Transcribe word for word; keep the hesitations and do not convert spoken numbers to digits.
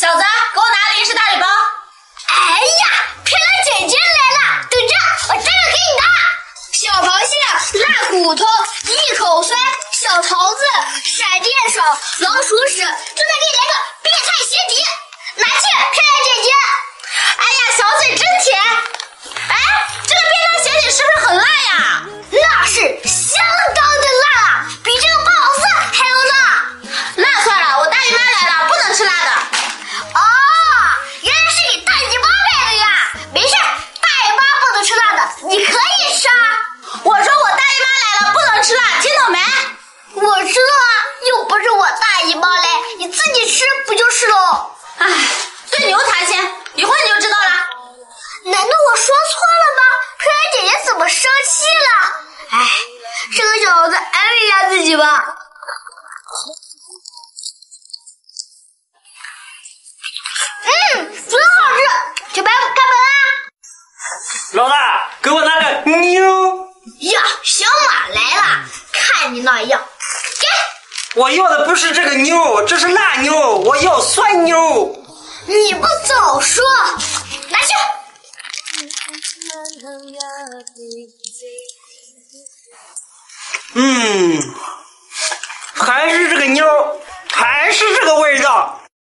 小子，给我拿零食大礼包。 哎呀，漂亮姐姐来了，等着，我这个给你拿。小螃蟹、辣骨头、一口酸、小桃子、闪电手、老鼠屎，正在给你来个变态鞋底，拿去，漂亮姐姐。 哎呀，小嘴真甜。哎，这个变态鞋底是不是很辣呀？ 那是相当的辣了，比这个霸王蒜还要辣。 那算了，我大姨妈来了，不能吃辣的。 哦，原来是给大姨妈买的呀。没事，大姨妈不能吃辣的，你可以吃啊。 我说我大姨妈来了，不能吃辣，听懂没？ 我知道啊，又不是我大姨妈来，你自己吃不就是喽？ 哎，对牛弹琴，一会儿你就知道了。 难道我说错了吗？漂亮姐姐怎么生气了？哎，这个小子安慰一下自己吧。嗯，真好吃。小白，开门啊！ 老大，给我拿个牛。 呀，小马来了，看你那样，给。 我要的不是这个牛，这是辣牛，我要酸牛。 你不早说，拿去。 嗯，还是这个牛